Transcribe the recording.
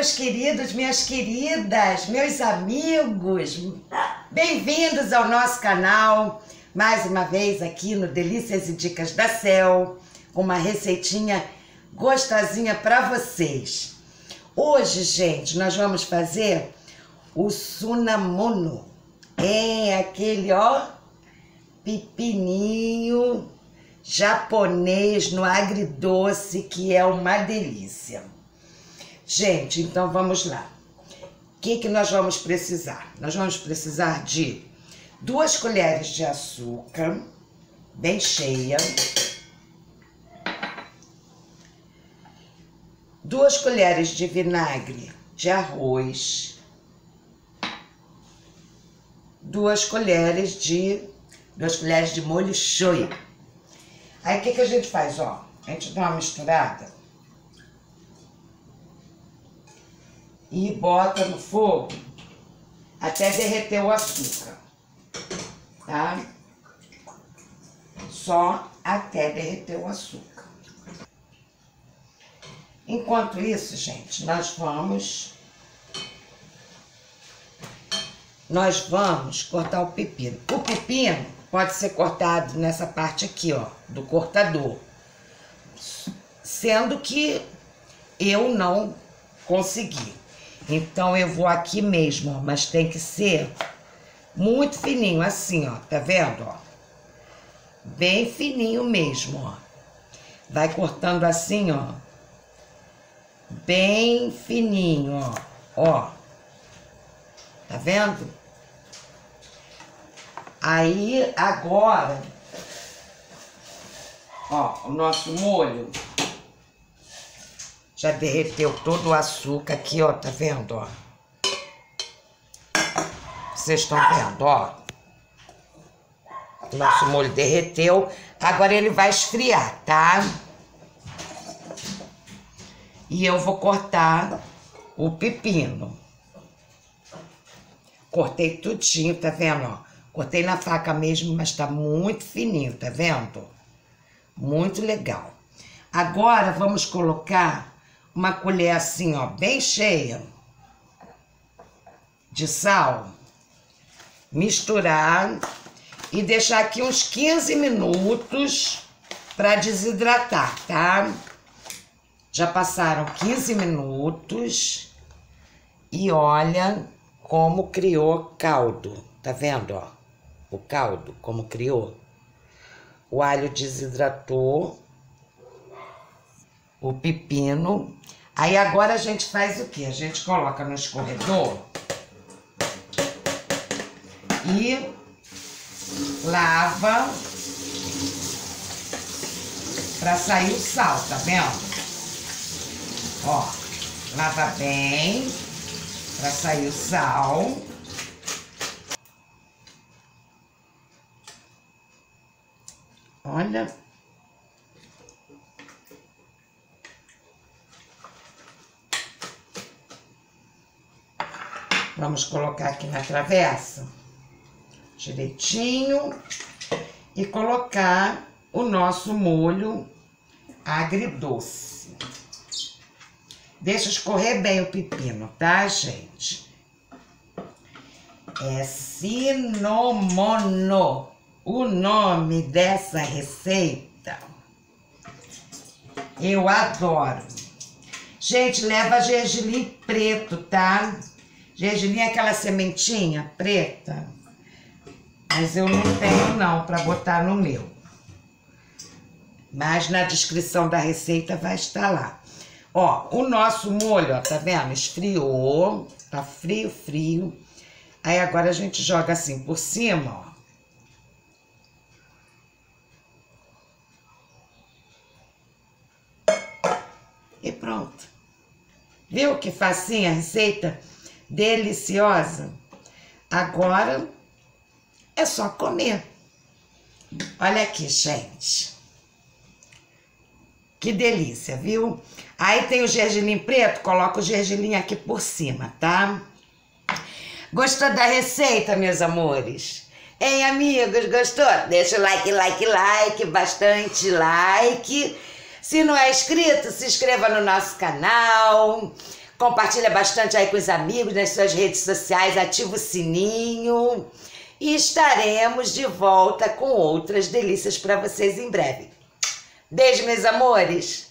meus queridos, minhas queridas, meus amigos, bem-vindos ao nosso canal, mais uma vez aqui no Delícias e Dicas da Cel, com uma receitinha gostosinha para vocês. Hoje, gente, nós vamos fazer o sunamono, aquele, pepininho japonês no agridoce, que é uma delícia. Gente, então vamos lá. O que nós vamos precisar? Nós vamos precisar de 2 colheres de açúcar, bem cheia, 2 colheres de vinagre de arroz, 2 colheres de molho shoyu. Aí o que a gente faz, A gente dá uma misturada e bota no fogo até derreter o açúcar, tá? Só até derreter o açúcar. Enquanto isso, gente, nós vamos cortar o pepino. O pepino pode ser cortado nessa parte aqui, do cortador. Sendo que eu não consegui. Então eu vou aqui mesmo, mas tem que ser muito fininho, assim, tá vendo, Bem fininho mesmo, Vai cortando assim, bem fininho, Tá vendo? Aí, agora, o nosso molho já derreteu todo o açúcar aqui, tá vendo, Vocês estão vendo, O nosso molho derreteu. Agora ele vai esfriar, tá? E eu vou cortar o pepino. Cortei tudinho, tá vendo, Cortei na faca mesmo, mas tá muito fininho, tá vendo? Muito legal. Agora vamos colocar uma colher assim, bem cheia de sal. Misturar e deixar aqui uns 15 minutos para desidratar, tá? Já passaram 15 minutos e olha como criou caldo, tá vendo, O caldo, como criou. O alho desidratou, o pepino. Aí agora a gente faz o quê? A gente coloca no escorredor e lava pra sair o sal, tá vendo? Lava bem pra sair o sal. Olha. Vamos colocar aqui na travessa, direitinho, e colocar o nosso molho agridoce. Deixa escorrer bem o pepino, tá, gente? É sunamono o nome dessa receita. Eu adoro. Gente, leva gergelim preto, tá? Gergelim é aquela sementinha preta. Mas eu não tenho não para botar no meu. Mas na descrição da receita vai estar lá. O nosso molho, tá vendo? Esfriou, tá frio, frio. Aí agora a gente joga assim por cima, E pronto. Viu que facinho a receita? Deliciosa. Agora é só comer. Olha aqui, gente. Que delícia, viu? Aí tem o gergelim preto, coloca o gergelim aqui por cima, tá? Gostou da receita, meus amores? Hein, amigos, gostou? Deixa o like, bastante like. Se não é inscrito, se inscreva no nosso canal. Compartilha bastante aí com os amigos nas suas redes sociais, ativa o sininho e estaremos de volta com outras delícias para vocês em breve. Beijo, meus amores!